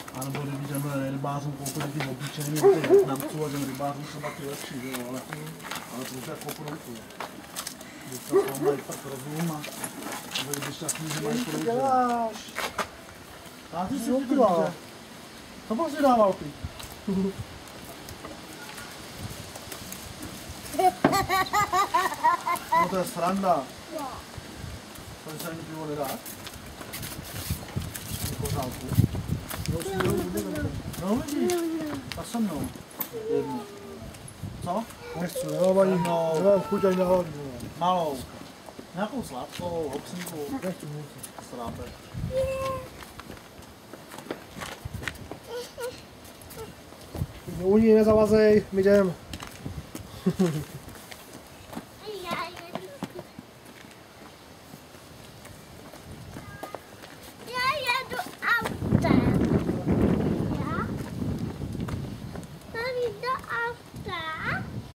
A nebo kdyby těm rybářům koupili ty obyčejný od těch Větnamců a těm rybářům třeba ty lepší, jo, ale to už je jako produktu. Teďka to mají tak rozum a byli šťastní, že mají produktu. A ty si ty to co pak si dával ty? No to je sranda. To se ani pivo nedá? Pořádku. No vidíš, a se mnou. Jednu. Co? Nechci, nemám chuť ani na hlavní. Malou. Nějakou sladkou, hopsníku. Nechci. Strápek. U ní nezavazej, my jdem. Já jedu autem. Já? Tady do auta.